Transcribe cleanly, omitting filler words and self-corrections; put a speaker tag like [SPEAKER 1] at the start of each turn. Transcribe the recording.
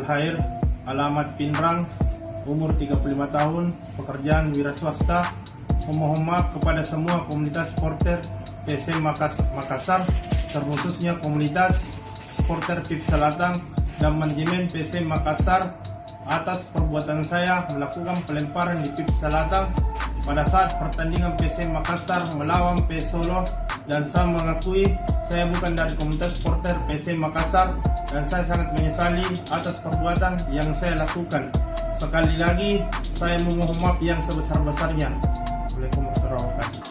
[SPEAKER 1] Hair, alamat Pinrang, umur 35 tahun, pekerjaan wira swasta. Memohon maaf kepada semua komunitas supporter PSM Makassar, terkhususnya komunitas supporter PIP Salatang dan manajemen PSM Makassar atas perbuatan saya melakukan pelemparan di PIP Salatang pada saat pertandingan PSM Makassar melawan PS Solo, dan saya mengakui saya bukan dari komunitas supporter PSM Makassar dan saya sangat menyesali atas perbuatan yang saya lakukan. Sekali lagi saya memohon maaf yang sebesar-besarnya. Assalamualaikum warahmatullahi wabarakatuh.